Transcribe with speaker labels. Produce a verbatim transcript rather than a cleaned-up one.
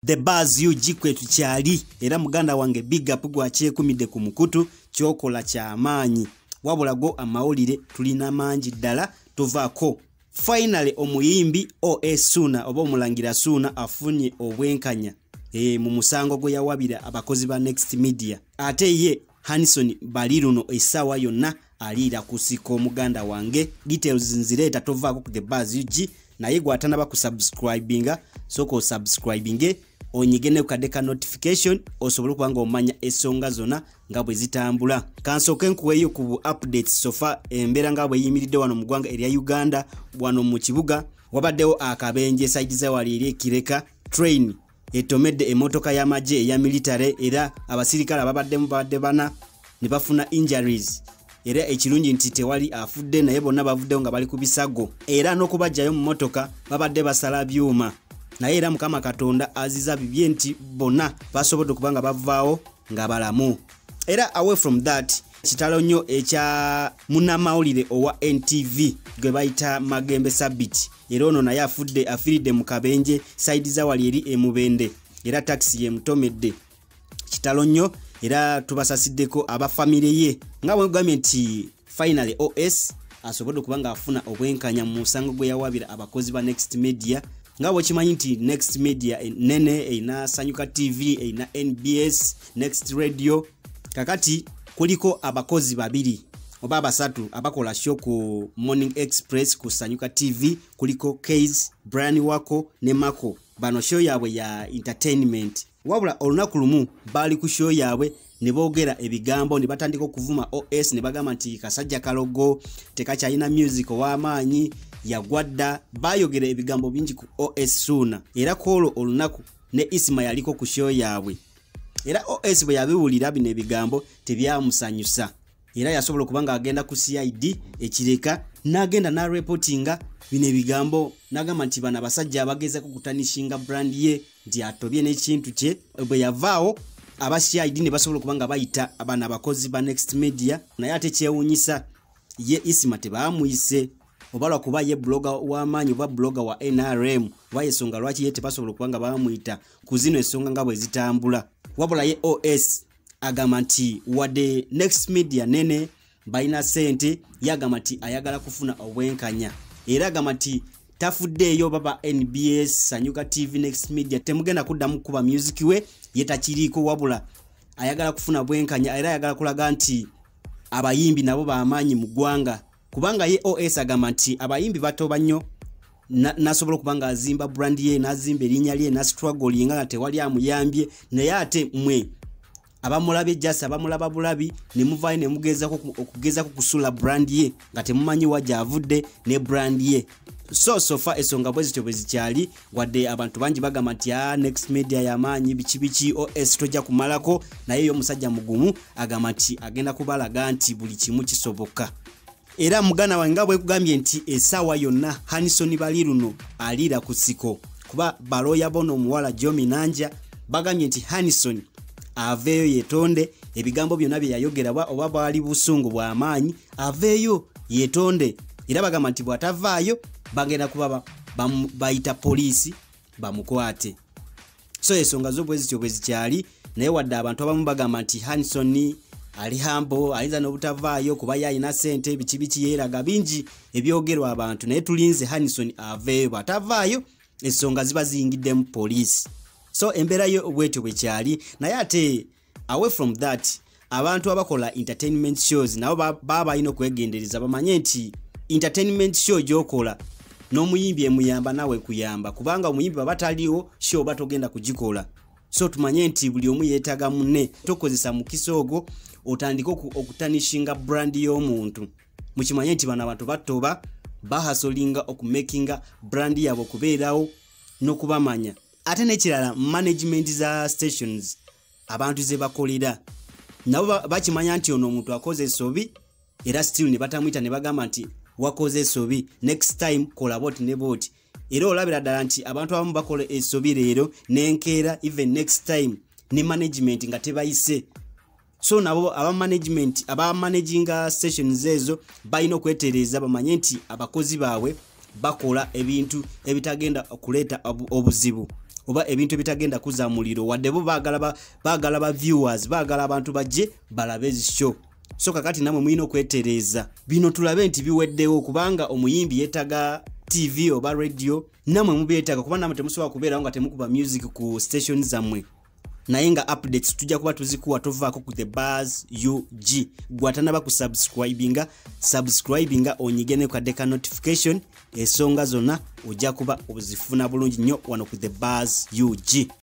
Speaker 1: The Buzz U G kwetu kyali era muganda wange big up gwa kyekumide ku mukutu kyokola kyamaanyi wabula go amawulire tulina mangi ddala tuvaako. Finally omuyimbi O S Suna oba omulangira Suna afunye obwenkanya e mu musango gwe yawabira abakozi ba Next Media. Ate ye Hanson Baliruno esawa yonna aliira kusiko muganda wange. Details nzireeta tovaako ku The Buzz U G naye gwatana bakusubscribinga soko subscribinge onyigene ukadeka notification osobola kubanga omanya esonga zona nga bwe zitambula. Kansoke nkuweyo ku updates sofa embera nga bwe yimiridde wano mugwanga area Uganda wano mu kibuga wabaddewo akabenje side za walire kireka train etomedde emotoka ya maje ya military era abasirikala babadde mubadde bana ne bafuna injuries era ekirungi nti tewali afudde naye bonna bavuddewo nga bali ku bisago era n'okubajjayo mu motoka babadde basala byuma naye era Mukama Katonda aziza bibye nti bonna basobodde kubanga bavaawo nga balamu. Era away from that kitalo nnyo ekya munnamawulire owa N T V gwe bayita Magembe Sabiti era ono naye afudde afiridde mu kabenje side za wali eri emubende era taxi ye mutomedde kitalo nnyo era tubasasiddeko aba family ye nga bwe gambye nti finally O S asobodde kubanga afuna obwenkanya mu musango gwe yawabira abakozi ba Next Media nga bwe kimanyi nti Next Media nene eina Sanyuka T V eina N B S Next Radio kakati kuliko abakozi babiri oba basatu abakola show ku Morning Express ku Sanyuka T V kuliko Case Brian Wako ne Mako bano show yabwe ya entertainment wabula olunaku lumu bali ku show yabwe ne boogera ebigambo ne batandika okuvuma O S ne bagamba nti kasajja kalogo tekakyalina music w'amaanyi yagwadda bayogera ebigambo bingi ku O S Suna era kolo olunaku ne Isma yaliko ku show yabwe era O S bwe yabiwulira bino ebigambo tebyamusanyusa era yasobola kubanga agenda ku C I D ekireka n'agenda na reportinga bino ebigambo n'agamba nti bana basajja abageza kukutanishinga brand ye nti atobye n'ekintu kye bwe yavaawo aba C I D ne basobola kubanga bayita abana abakozi ba Next Media naye ate kyewunyisa ye Isma tebamuyise obalwa kuba ye blogger w'amaanyi oba blogger wa N R M bayesonga lwaki ye tebasobola kubanga bamuyita kuzino esonga nga bwe zitambula wabula ye O S agamba nti wadde Next Media nene balina sente yagamba nti ayagala kufuna obwenkanya era agamba nti tafuddeeyo baba N B S Sanyuka T V Next Media temugenda kuddamu kuba music we yetakiriiko wabula ayagala kufuna bwenkanya era ayagala kulaga nti abayimbi nabo bamaanyi mu ggwanga kubanga ye O S agamba nti abayimbi batoba nnyo nasobola kubanga azimba brand ye nazimba erinnya lye na struggle nga tewali amuyambye naye ate mwe abamulabe jasa abamulaba bulabi ne muvaye ne mugeza okugeza ku kusula brand ye nga temumanyi wajja avudde ne brand ye so so far esonga bwezi tobezi kyali wadde abantu bangi bagamba nti ah Next Media yamanyi bichibiki O S tojja kumalako naye yo musajja mugumu agamba nti agenda kubalaga nti buli kimu kisoboka era mugana wange bwe kugambye nti esawa yonna Hanson Baliruno alira kusiko kuba baloya bono muwala Jomi Nanja bagambye nti Hanson aveyo yetonde ebigambo byonna bye yayogera oba bali busungu bwa amaanyi aveyo yetonde era bagamba nti bwatavaayo bagenda kuba bayita polisi bamukwate so esonga zo bwezi kyo bwezi kyali naye wadde abantu abamu bagamba nti Hanson ali hambo aliza n'obutavaayo kuba yalina sente bikibiki yeeraga bingi ebyogerwa abantu naye tulinze Hanson aveyo bwatavaayo esonga ziba ziyingidde mu polisi so embera yo bwetyo bwe kyali naye ate away from that abantu abakola entertainment shows nabo baba balina okwegendereza bamanye nti entertainment show gyokola n'omuyimbi emuyamba nawe kuyamba kubanga omuyimbi baba taliwo show batogenda kugikola so tumanye nti buli omu yeetaga munne tokozesa mu kisoogo otandika okutanishinga brand y'omuntu mukimanye nti bana abantu batoba bahasolinga okumakinga brand yabo kubeerawo n'okubamanya ate nekirala management za stations abantu ze bakolera nabo bakimanya nti ono omuntu akoze esobi era still ne batamwita ne bagamba nti wakoze esobi next time kola bot ne bot era olabira ddala nti abantu abamu bakola esobi leero nenkeera even next time ne management nga tebayise so nabo aba management aba managing stations ezo balina okwetereza bamanye nti abakozi bawe bakola ebintu ebitagenda okuleeta obuzibu oba ebintu ebitagenda kuza muliro wadde bo baagala ba baagala ba viewers baagala abantu bajje balabe show. So kakati namwe muyina okwetereza bino tulabe nti biweddewo kubanga omuyimbi yetaga T V oba radio namwe mubyetaga kuba namwe temusobola kubeera nga temukuba music ku station zamwe. Naye nga updates tujja kuba tuzikuwa tovaako ku The Buzz U G. Gwatanaba ku subscribinga subscribinga onyigene kwa deka notification esonga zonna ojja kuba obuzifuna bulungi nnyo wano ku The Buzz U G.